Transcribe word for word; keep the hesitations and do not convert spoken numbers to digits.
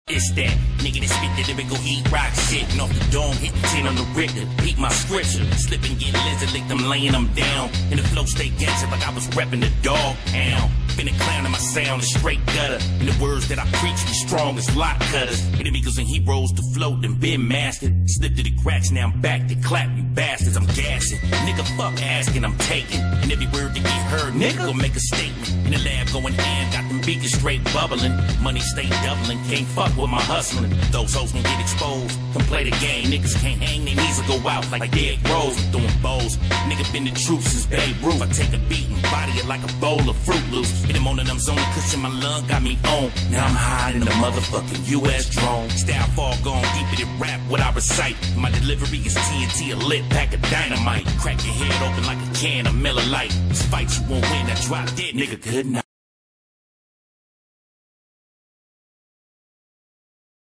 It's that nigga that spit that lyrical heat rock shit. And off the dome, hit the ten on the Richter. Peep my scripture. Slip and get lizard licked, I'm laying them down. And the flow stay gangster like I was repping the dog pound. Been a clown in my sound, a straight gutter. And the words that I preach be strong as lot cutters. Enemies and heroes to float and been mastered. Slipped to the cracks, now I'm back to clap, you bastards. I'm gassing. Nigga, fuck asking, I'm taking. And every word that get heard, nigga, gon' make a statement. In the lab going in, got them beakers straight bubbling. Money stay doubling, can't fuck with my hustling. Those hoes gon' get exposed. Come play the game, niggas can't hang, they knees will go out like dead Rose. I'm throwing bows. Nigga been the truth since Babe Ruth. I take a beat and body it like a bowl of Fruit Loops. In the morning I'm zoning, cushion my lung got me on. Now I'm hiding the motherfucking U S drone. Style far gone, deep it in rap, what I recite. My delivery is T N T, a lit pack of dynamite. Crack your head open like a can of Miller Lite. This fight you won't win, I drop dead, nigga, good night.